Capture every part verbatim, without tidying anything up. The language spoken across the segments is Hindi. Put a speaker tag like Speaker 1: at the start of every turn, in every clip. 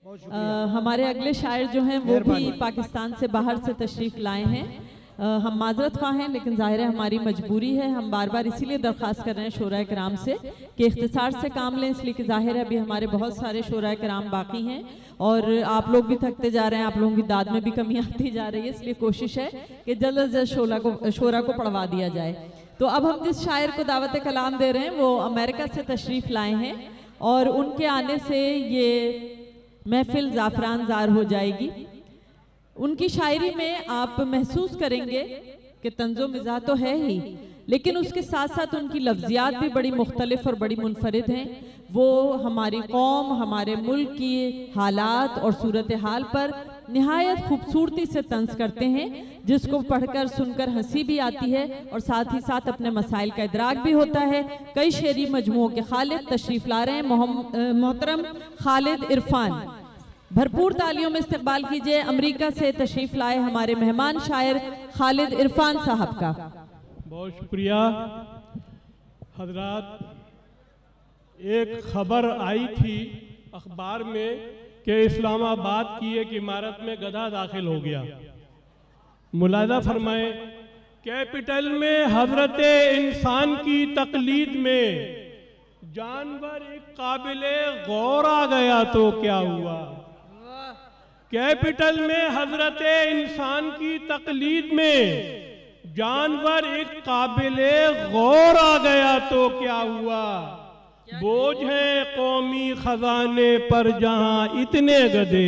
Speaker 1: आ, हमारे अगले शायर जो हैं वो भी पाकिस्तान से बाहर से तशरीफ़ लाए हैं। आ, हम माजरत ख्वाह हैं, लेकिन ज़ाहिर है हमारी मजबूरी है। हम बार बार इसीलिए दरख्वास्त कर रहे हैं शोरा कराम से कि इख्तिसार से काम लें, इसलिए कि ज़ाहिर है अभी हमारे बहुत सारे शोरा कराम बाकी हैं और आप लोग भी थकते जा रहे हैं, आप लोगों की दाद में भी कमी आती जा रही है। इसलिए कोशिश है कि जल्द अज जल्द शोरा को शोरा को पढ़वा दिया जाए। तो अब हम जिस शायर को दावत कलाम दे रहे हैं वो अमेरिका से तशरीफ़ लाए हैं और उनके आने से ये महफिल ज़ाफ़रान ज़ार हो जाएगी। उनकी शायरी में आप महसूस करेंगे कि तंज़ो मिज़ाह तो है ही, लेकिन उसके साथ साथ उनकी लफ्ज़ियात भी बड़ी मुख्तलिफ और बड़ी मुनफरिद हैं। वो हमारी कौम, हमारे मुल्क की हालात और सूरत हाल पर निहायत खूबसूरती से तंज़ करते हैं, जिसको पढ़कर सुनकर हंसी भी आती है और साथ ही साथ अपने मसाइल का इदराक भी होता है। कई शेरी मजमुओं के खालिद तशरीफ़ ला रहे हैं, मोहतरम खालिद इरफान। भरपूर तालियों में इस्तकबाल कीजिए अमेरिका से तशरीफ़ लाए हमारे मेहमान शायर खालिद इरफान साहब का।
Speaker 2: बहुत शुक्रिया हजरात। एक खबर आई थी अखबार में कि इस्लामाबाद की एक इमारत में गधा दाखिल हो गया। मुलाजा फरमाए, कैपिटल में हजरत इंसान की तकलीद में जानवर एक काबिले गौर आ गया तो क्या हुआ। कैपिटल में हजरत इंसान की तकलीद में जानवर एक काबिले गौर आ गया तो क्या हुआ। बोझ है कौमी खजाने पर जहां इतने गधे।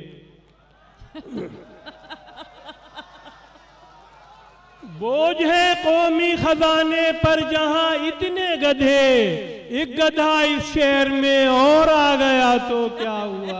Speaker 2: बोझ है कौमी खजाने पर जहां इतने गधे, एक गधा इस शहर में और आ गया तो क्या हुआ।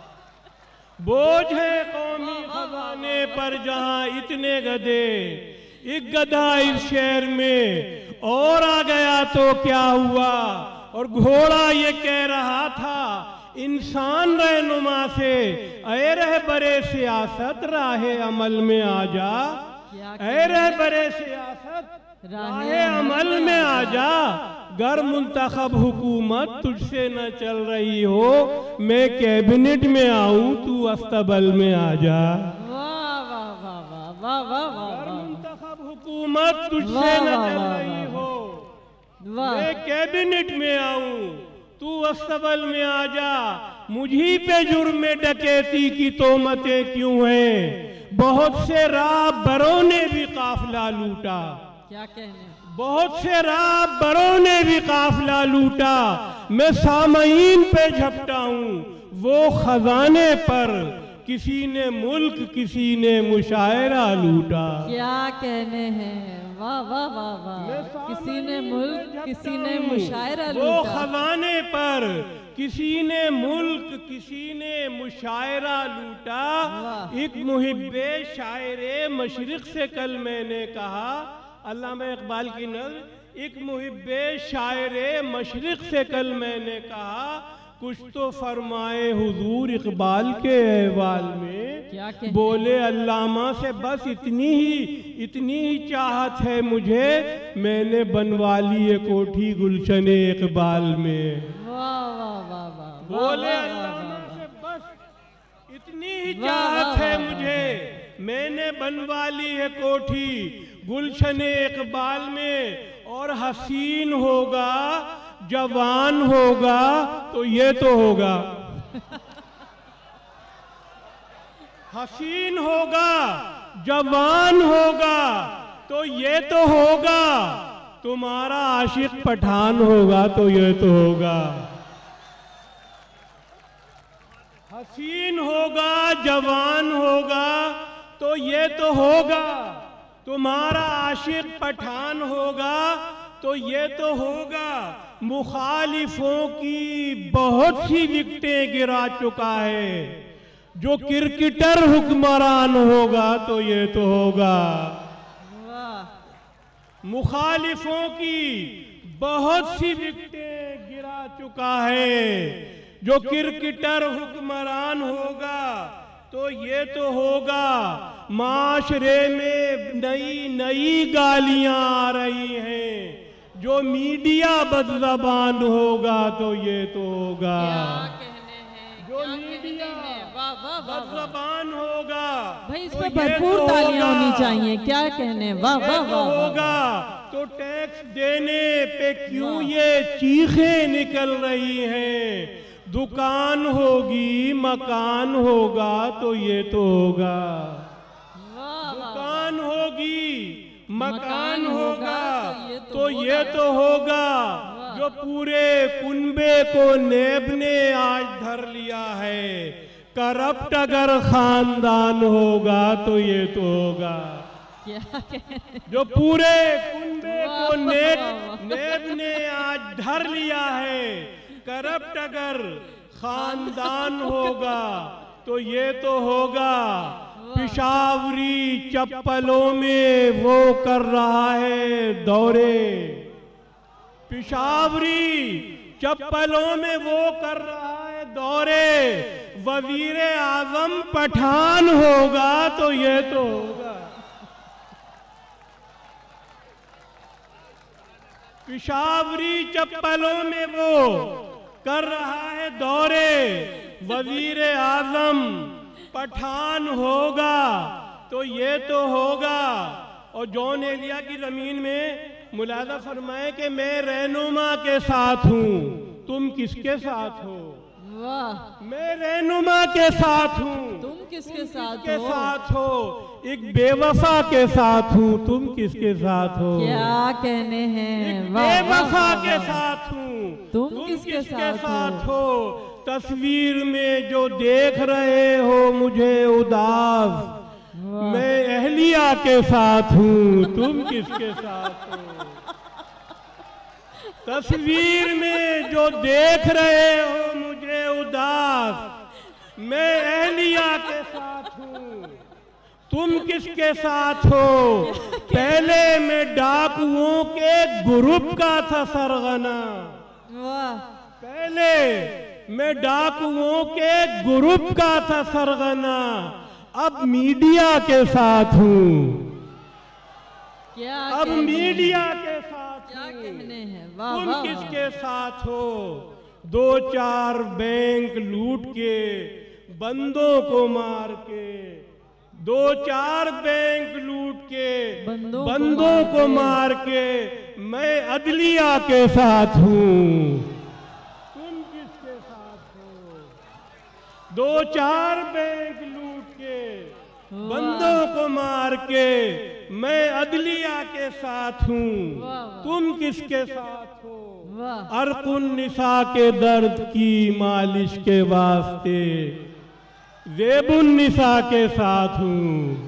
Speaker 2: बोझ है कौमी खजाने पर जहां इतने गधे, एक गधा इस शहर में और आ गया तो क्या हुआ। और घोड़ा ये कह रहा था इंसान रहनुमा से, ऐ रहबरे सियासत राहे अमल में आ जा। ऐ रहबरे सियासत राहे अमल में आ जा। गर मुंतखब हुकूमत तुझसे न चल रही हो, मैं कैबिनेट में आऊं तू अस्तबल में आ जा।
Speaker 1: वाह वाह वाह वाह वाह वाह वाह।
Speaker 2: गर मुंतखब हुकूमत तुझसे न चल रही हो, मैं कैबिनेट में आऊं तू अस्तबल में आ जा। मुझी पे जुर्म में डकैती की तोहमतें क्यों हैं, बहुत से राहबरों ने भी काफिला लूटा।
Speaker 1: क्या कहने,
Speaker 2: बहुत से राहबरों ने भी काफिला लूटा। मैं सामईन पे झपटा हूँ वो खजाने पर, किसी ने मुल्क किसी ने मुशायरा लूटा।
Speaker 1: क्या कहने हैं, वाह वाह वाह वाह। किसी ने मुल्क किसी ने मुशायरा लूटा।
Speaker 2: वो खजाने पर किसी ने मुल्क किसी ने मुशायरा लूटा। एक मुहिब्बे शायरे मशरिक से कल मैंने कहा, अल्लामा इकबाल की नज़्म, एक मुहिब्बे शायरे मशरिक से कल मैंने कहा, कुछ तो फरमाए हुजूर इकबाल के अहवाल में।
Speaker 1: क्या
Speaker 2: बोले अल्लामा से बस इतनी ही इतनी ही चाहत है मुझे, मैंने बनवा ली ये कोठी गुलशने इकबाल में।
Speaker 1: वाह वाह वाह वाह।
Speaker 2: बोले अल्लामा से बस इतनी ही चाहत है मुझे, मैंने बनवा ली है कोठी गुलशने इकबाल में। और हसीन होगा जवान होगा तो ये तो होगा। हसीन होगा जवान होगा तो ये तो होगा। तुम्हारा आशिक पठान होगा तो ये तो होगा। हसीन होगा जवान होगा तो ये तो होगा। तुम्हारा आशिक पठान होगा तो ये तो होगा। मुखालिफों की बहुत सी विकेटें गिरा चुका है, जो क्रिकेटर हुक्मरान होगा तो ये तो होगा। मुखालिफों की बहुत सी विकेटें गिरा चुका है, जो क्रिकेटर हुक्मरान होगा तो ये तो होगा। माशरे में नई नई गालियां आ रही हैं, जो मीडिया बदज़बान होगा तो ये तो होगा।
Speaker 1: क्या कहने हैं,
Speaker 2: जो जो मीडिया
Speaker 1: वाह वाह वाह
Speaker 2: बदज़बान होगा
Speaker 1: भाई, इस
Speaker 2: तो
Speaker 1: पे
Speaker 2: ये
Speaker 1: भरपूर
Speaker 2: तो
Speaker 1: तालियां
Speaker 2: होगा।
Speaker 1: होनी चाहिए। क्या कहने, वाह
Speaker 2: ये
Speaker 1: वाह
Speaker 2: तो
Speaker 1: वाह वाह।
Speaker 2: होगा तो टैक्स देने पे क्यों ये चीखें निकल रही हैं? दुकान होगी, मकान होगा तो ये तो होगा। दुकान होगी, मकान होगा तो ये तो होगा। जो पूरे कुनबे को नेब ने आज धर लिया है, करप्ट अगर खानदान होगा तो ये तो होगा। जो पूरे कुनबे को नेब नेब ने आज धर लिया है, करप्ट अगर खानदान होगा तो ये तो होगा। पिशावरी चप्पलों में वो कर रहा है दौरे, पिशावरी चप्पलों में वो कर रहा है दौरे। वजीर आजम पठान होगा तो ये तो होगा। पिशावरी चप्पलों में वो कर रहा है दौरे। वजीर आजम पठान होगा तो ये तो होगा। और जॉन एलिया की जमीन में मुलाजा फरमाए कि मैं रहनुमा के साथ हूँ, तुम किसके साथ हो?
Speaker 1: वाह,
Speaker 2: मैं रहनुमा के साथ हूँ,
Speaker 1: तुम किसके साथ
Speaker 2: के
Speaker 1: हो?
Speaker 2: साथ हो। एक बेवफा के साथ हूँ, तुम किसके साथ हो?
Speaker 1: क्या कहने हैं, वाह
Speaker 2: बेवफा
Speaker 1: वाह,
Speaker 2: के
Speaker 1: वाह।
Speaker 2: साथ हूँ,
Speaker 1: तुम किसके साथ
Speaker 2: हो? तस्वीर में जो देख रहे हो मुझे उदास, मैं अहलिया के साथ हूँ, तुम किसके साथ हो? तस्वीर में जो देख रहे हो मुझे उदास, मैं अहलिया के साथ हूँ, तुम किसके साथ हो? पहले मैं डाकुओं के ग्रुप का था सरगना,
Speaker 1: वाह,
Speaker 2: पहले मैं डाकुओं के ग्रुप का था सरगना, अब मीडिया के साथ हूँ।
Speaker 1: क्या
Speaker 2: अब
Speaker 1: कहने
Speaker 2: मीडिया के साथ
Speaker 1: क्या
Speaker 2: हूँ।
Speaker 1: कहने हैं, वाह
Speaker 2: तुम
Speaker 1: वाह,
Speaker 2: किसके साथ हो? दो चार बैंक लूट के, बंदों को मार के, दो चार बैंक लूट के,
Speaker 1: बंदों को
Speaker 2: बंदों
Speaker 1: मार
Speaker 2: को
Speaker 1: के।
Speaker 2: मार के मैं अदलिया के साथ हूँ। तुम किसके साथ हो? दो चार बैंक लूट के, बंदों को मार के मैं अदलिया के साथ हूँ, तुम किसके साथ हो?
Speaker 1: वाह,
Speaker 2: अरकुन निसा के दर्द की मालिश के वास्ते ज़ेबुन निसा के साथ हूँ।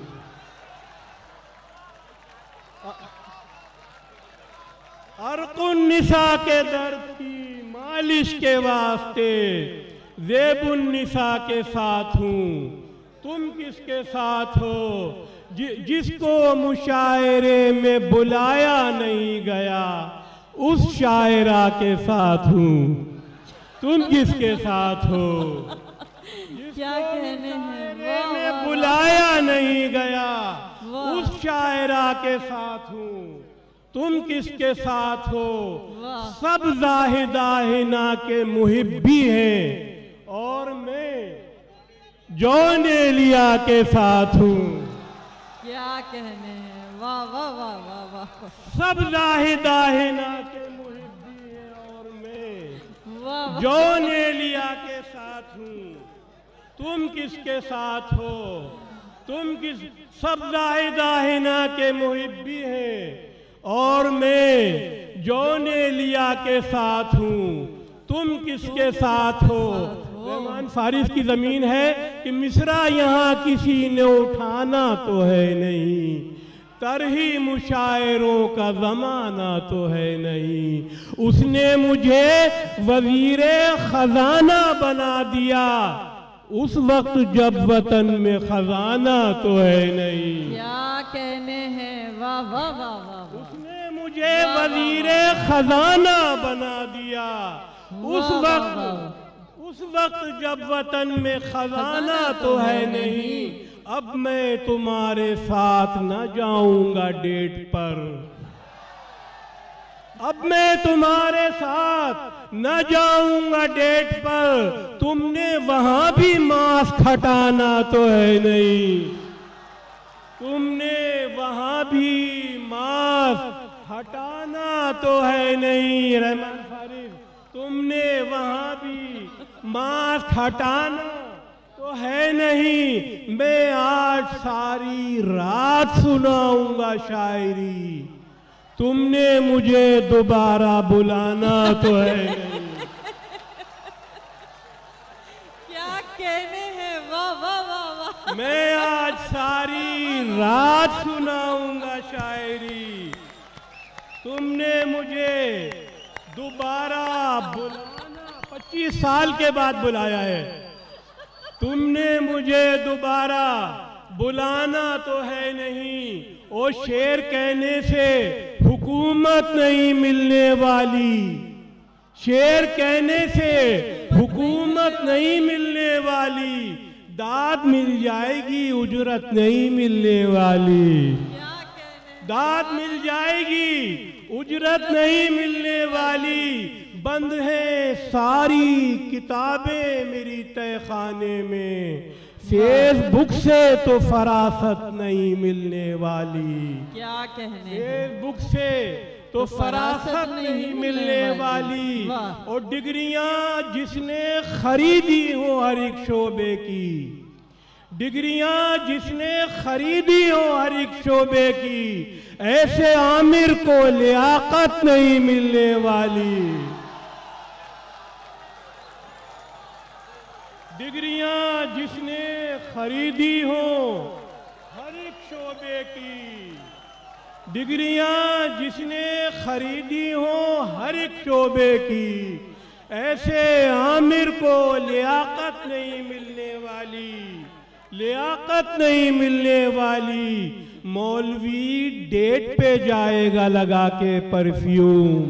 Speaker 2: अरकुन निसा के दर्द की मालिश के वास्ते ज़ेबुन निसा के साथ हूँ, तुम किसके साथ हो? जि, जिसको मुशायरे में बुलाया नहीं गया उस शायरा के साथ हूँ, तुम किसके साथ हो?
Speaker 1: क्या कहने हैं,
Speaker 2: मुशायरे
Speaker 1: वाह
Speaker 2: में
Speaker 1: वाह,
Speaker 2: बुलाया नहीं गया
Speaker 1: वाह।
Speaker 2: उस शायरा के साथ हूँ, तुम किसके साथ हो?
Speaker 1: वाह।
Speaker 2: सब जाहिदाहिना के मुहिब्बी हैं और मैं जॉन एलिया के साथ हूँ।
Speaker 1: क्या कहने हैं, वाह वाह वाह वाह वाह,
Speaker 2: सब जाहिदाहिना के मुहिब्बी हैं और मैं
Speaker 1: वाह वाह,
Speaker 2: जॉन एलिया के साथ हूँ, तुम किसके साथ हो? तुम किस सब जाहिदाहिना के मुहिब्बी हैं और मैं जॉन एलिया के साथ हूँ, तुम किसके साथ हो? रहमान फारिस की जमीन है कि मिसरा यहाँ किसी ने उठाना तो है नहीं, तरही मुशायरों का जमाना तो है नहीं। उसने मुझे वजीरे खजाना बना दिया उस वक्त जब वतन में खजाना तो है नहीं।
Speaker 1: क्या कहने हैं, वाह वाह वाह वाह,
Speaker 2: उसने मुझे वजीरे खजाना बना दिया उस
Speaker 1: वाह,
Speaker 2: वक्त
Speaker 1: वाह,
Speaker 2: उस वक्त जब वतन में खजाना तो है नहीं। अब मैं तुम्हारे साथ न जाऊंगा डेट पर, अब मैं तुम्हारे साथ न जाऊंगा डेट पर, तुमने वहां भी मास्क हटाना तो है नहीं, तुमने वहां भी मास्क हटाना तो है नहीं रहमान फारिग, तुमने वहां भी मास्क हटाना तो है नहीं। मैं आज सारी रात सुनाऊंगा शायरी, तुमने मुझे दोबारा बुलाना तो है नहीं।
Speaker 1: क्या कहने हैं, वाह वाह वाह वाह।
Speaker 2: मैं आज सारी रात सुनाऊंगा शायरी, तुमने मुझे दोबारा बुलाना, पच्चीस साल के बाद बुलाया है, तुमने मुझे दोबारा बुलाना तो है नहीं। ओ शेर कहने से हुकूमत नहीं मिलने वाली, शेर कहने से हुकूमत नहीं मिलने वाली, दाद मिल जाएगी उजरत नहीं मिलने वाली, दाद मिल जाएगी उजरत नहीं मिलने वाली। बंद है सारी किताबें मेरी तहखाने में, फेसबुक से तो फरासत नहीं मिलने वाली,
Speaker 1: क्या कहने,
Speaker 2: फेसबुक से तो फरासत नहीं मिलने वाली। और डिग्रियां जिसने खरीदी हो हर एक शोबे की, डिग्रियां जिसने खरीदी हो हर एक शोबे की, ऐसे आमिर को लियाकत नहीं मिलने वाली। डिग्रियां जिसने खरीदी हो हर एक शोबे की, डिग्रियां जिसने खरीदी हो हर एक शोबे की, ऐसे आमिर को लियाकत नहीं मिलने वाली, लियाकत नहीं मिलने वाली। मौलवी डेट पे जाएगा लगा के परफ्यूम,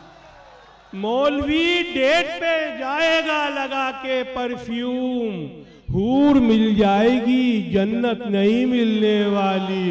Speaker 2: मौलवी डेट पे जाएगा लगा के परफ्यूम, हूर मिल जाएगी जन्नत नहीं मिलने वाली।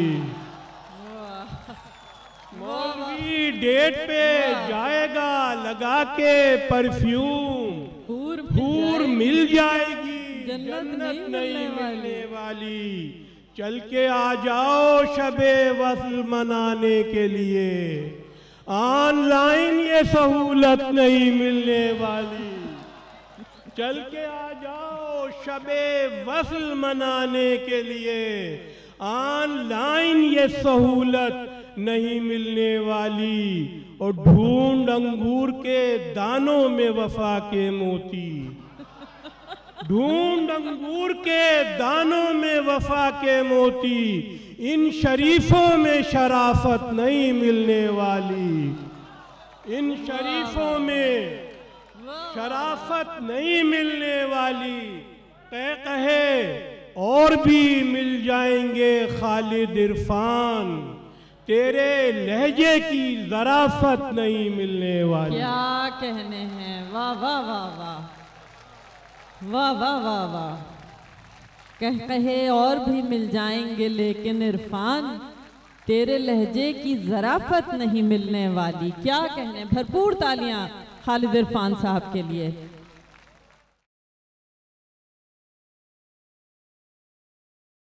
Speaker 2: मौलवी डेट पे जाएगा लगा के परफ्यूम, हूर मिल जाएगी जन्नत नहीं मिलने वाली। चल के आ जाओ शबे वस्ल मनाने के लिए, ऑनलाइन ये सहूलत नहीं मिलने वाली। चल के आ जाओ शबे वस्ल मनाने के लिए, ऑनलाइन ये सहूलत नहीं मिलने वाली। और ढूंढ अंगूर के दानों में वफा के मोती, ढूंढ अंगूर के दानों में वफा के मोती, इन शरीफों में शराफत नहीं मिलने वाली, इन शरीफों में शराफत नहीं मिलने वाली। कह कहे और भी मिल जाएंगे खालिद इरफान, तेरे लहजे की ज़राफत नहीं मिलने वाली।
Speaker 1: क्या कहने हैं, वाह वाह वाह वाह वाह वाह वाह वाह। कह कहे और भी मिल जाएंगे लेकिन इरफान, तेरे लहजे की ज़राफत नहीं मिलने वाली। क्या कहने, भरपूर तालियां खालिद इरफान साहब के लिए।